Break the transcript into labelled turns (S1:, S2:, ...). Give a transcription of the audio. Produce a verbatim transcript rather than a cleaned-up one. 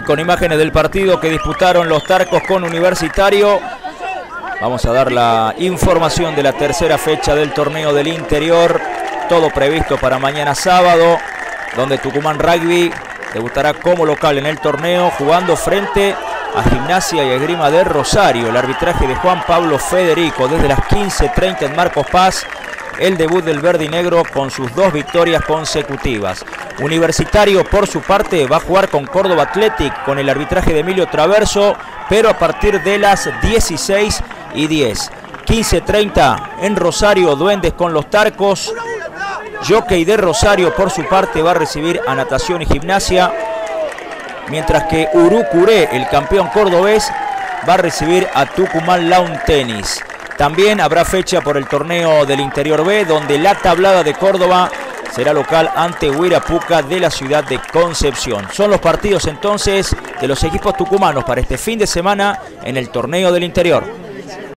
S1: con imágenes del partido que disputaron los Tarcos con Universitario. Vamos a dar la información de la tercera fecha del torneo del interior. Todo previsto para mañana sábado, donde Tucumán Rugby debutará como local en el torneo, jugando frente a Gimnasia y Esgrima de Rosario. El arbitraje de Juan Pablo Federico desde las quince treinta en Marcos Paz. El debut del verde y negro con sus dos victorias consecutivas. Universitario, por su parte, va a jugar con Córdoba Athletic con el arbitraje de Emilio Traverso, pero a partir de las dieciséis y diez. quince treinta en Rosario, Duendes con los Tarcos. Jockey de Rosario, por su parte, va a recibir a Natación y Gimnasia, mientras que Urucuré, el campeón cordobés, va a recibir a Tucumán Lawn Tennis. También habrá fecha por el torneo del Interior B, donde la Tablada de Córdoba será local ante Huirapuca de la ciudad de Concepción. Son los partidos entonces de los equipos tucumanos para este fin de semana en el torneo del Interior.